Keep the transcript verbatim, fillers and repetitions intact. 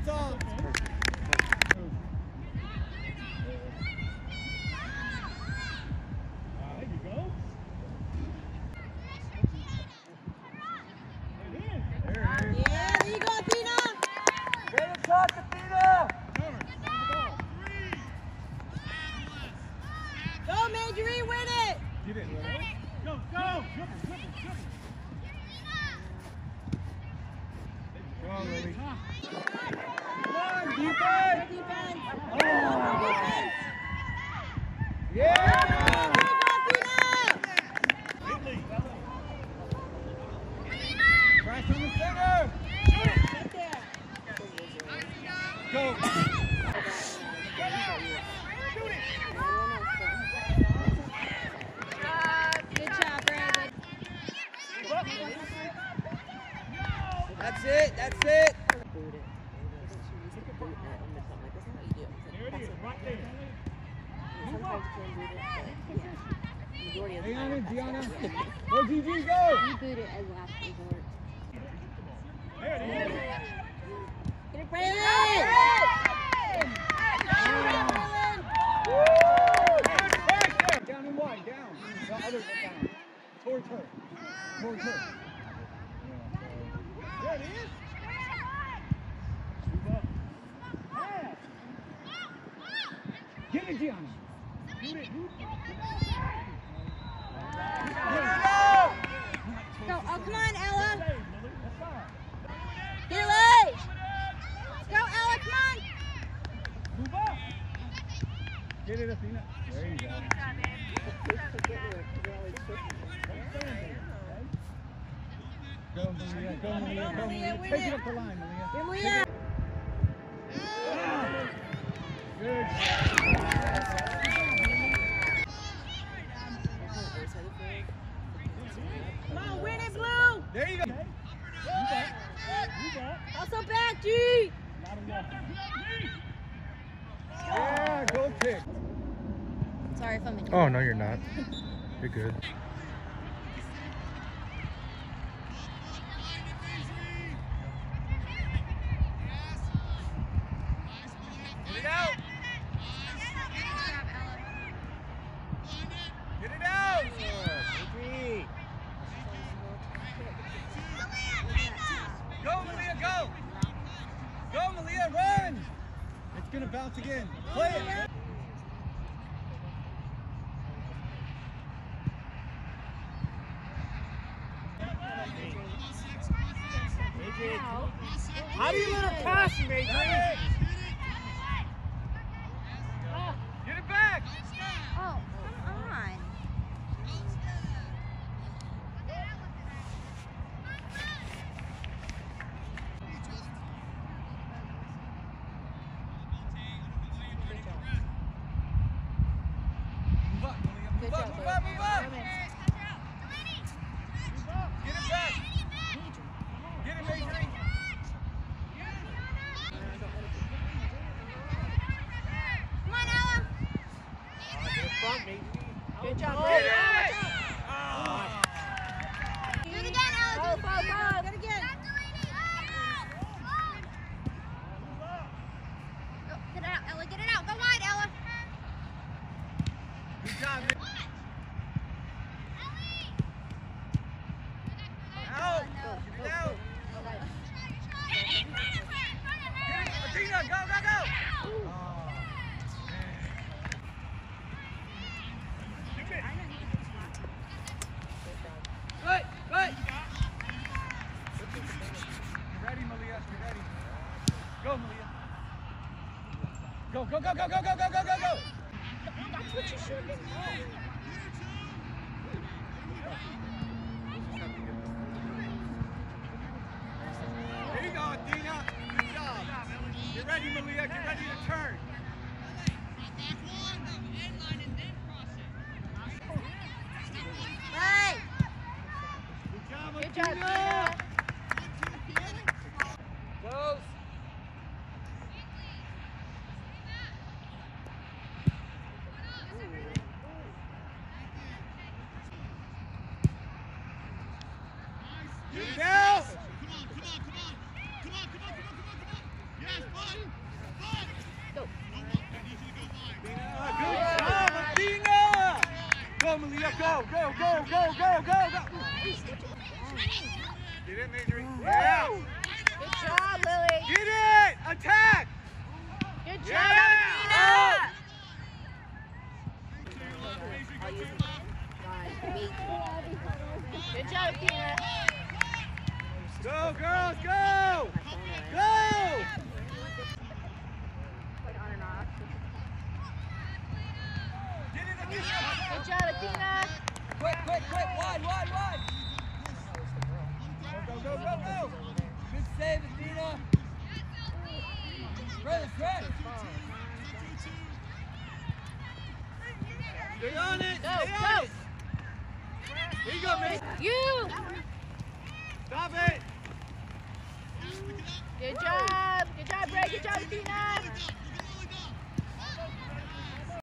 It's all. There you go. Yeah, there you go, Athena. Get a shot, Athena. Go, Majorie, win it. Get it. Go, go. Dribble, dribble, dribble. Go, Lily. Come on, defense. Defense. Defense. Oh. Yeah. Crash on the center. Right there. Go. Good job, Brandon. That's it. That's it. There it is, right there. Hang on in, Gianna. Go, G G, go. You boot it as last resort. There it is. Get it, Brandon. Down and wide, down. The other down. Towards her. Towards her. There it is. Get it, Gianna. Shoot it. Go. Oh, come on, Ella. Get away. Go, Ella, come on. Move up. Get it, Athena. There you go. Go, Malia. Go, Malia. Go, Malia. Take it up the line, Malia. Get Malia. Good. Come on, win it, Blue. There you go. You got. You got. Also back, G. Not enough. Yeah, go kick. Sorry if I'm in. Oh, no, you're not. You're good. Get it out. Get it out. Go, Malia, go. Go, Malia, run. It's going to bounce again. Play it. How do you let her pass you, Major? Get it back. Oh, come on. Move up, Malia. Move up, move up, move up. Get it back. Get it, Majorie. Come on, Ella. Get it front, Major. Good job, Get Brandon. it. Do it again, Ella. Go, go, go. Do it again. Go, get it out, Ella. Get it out. Go wide, Ella. Good job, man. Out. Get it out. Get it. Athena, go, go, go. Oh, good, good. You ready, Malia? You ready? Go, Malia. Go, go, go, go, go, go, go, go, go, go. That's what you should have been doing. There you go, Athena. Good job. Get ready, Malia. Get ready to turn. Right. Good job, Good job, Athena. Athena. Close. Get it out. Come on, come on, come on. Come on, come on, come on, come on, come on. Yes, Go, go, go, go, go, go, go. Get in, Adrian. Yeah. Good job, Lily. Get it. Attack. Good job, Yeah. Athena. Good job, Athena. Go, girls, go. Go. Get it, Athena. Good job, Athena. Quick, quick, quick. Wide, wide, wide. Go, go, go, go. Good save, Athena. Right, right. Stay on it. Go, Stay go. on it. Here you go, mate. You. Stop it. Good job. Good job, Bray. Good job, Athena.